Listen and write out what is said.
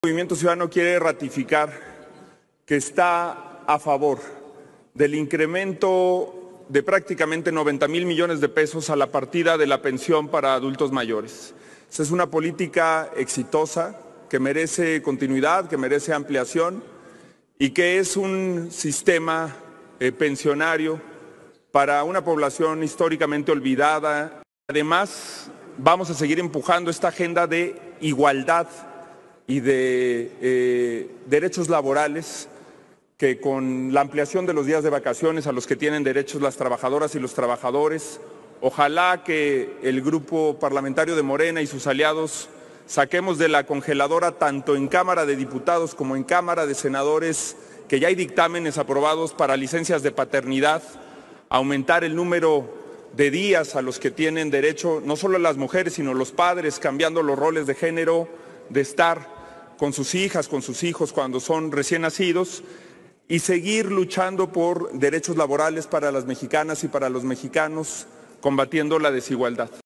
Movimiento Ciudadano quiere ratificar que está a favor del incremento de prácticamente 90,000 millones de pesos a la partida de la pensión para adultos mayores. Esa es una política exitosa que merece continuidad, que merece ampliación y que es un sistema pensionario para una población históricamente olvidada. Además, vamos a seguir empujando esta agenda de igualdad y de derechos laborales, que con la ampliación de los días de vacaciones a los que tienen derechos las trabajadoras y los trabajadores, ojalá que el grupo parlamentario de Morena y sus aliados saquemos de la congeladora tanto en Cámara de Diputados como en Cámara de Senadores, que ya hay dictámenes aprobados para licencias de paternidad, aumentar el número de días a los que tienen derecho no solo las mujeres sino los padres, cambiando los roles de género, de estar con sus hijas, con sus hijos cuando son recién nacidos, y seguir luchando por derechos laborales para las mexicanas y para los mexicanos, combatiendo la desigualdad.